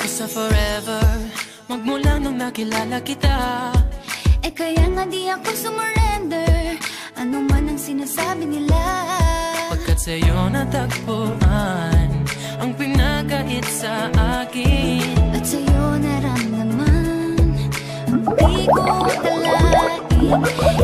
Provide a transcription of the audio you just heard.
sa forever, magmula nung nakilala kita. Eh kaya nga di ako sumurrender, ano man ang sinasabi nila. Pagkat sa'yo natagpuan ang pinakait sa akin, at sa'yo naramdaman ang di ko akalain.